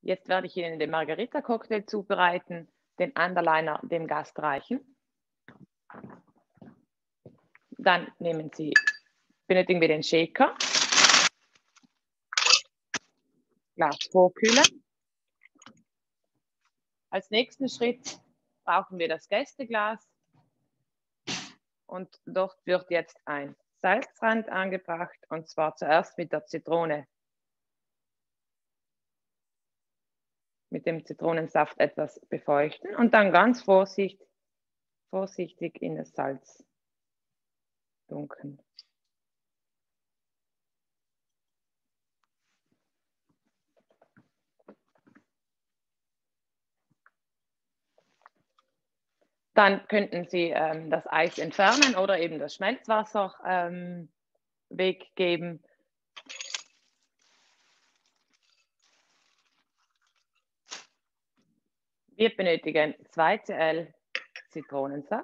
Jetzt werde ich Ihnen den Margarita-Cocktail zubereiten, den Underliner dem Gast reichen. Dann benötigen wir den Shaker, Glas vorkühlen. Als nächsten Schritt brauchen wir das Gästeglas und dort wird jetzt ein Salzrand angebracht, und zwar zuerst mit der Zitrone. Mit dem Zitronensaft etwas befeuchten und dann ganz vorsichtig in das Salz tunken. Dann könnten Sie das Eis entfernen oder eben das Schmelzwasser weggeben. Wir benötigen 2 cl Zitronensaft,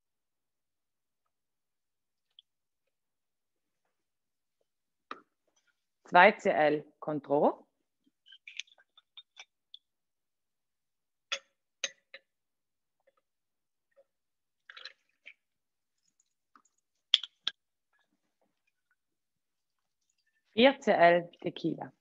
2 cl Cointreau, 4 cl Tequila.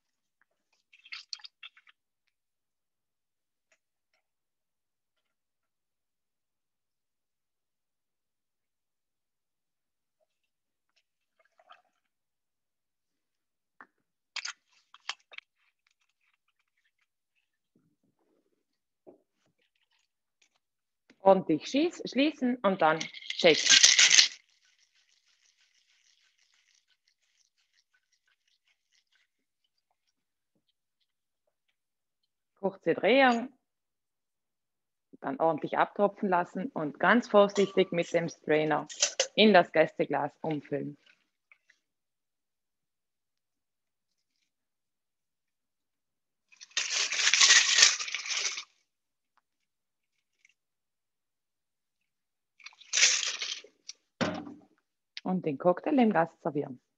Ordentlich schließen und dann shaken. Kurze Drehung, dann ordentlich abtropfen lassen und ganz vorsichtig mit dem Strainer in das Gästeglas umfüllen. Und den Cocktail dem Gast servieren.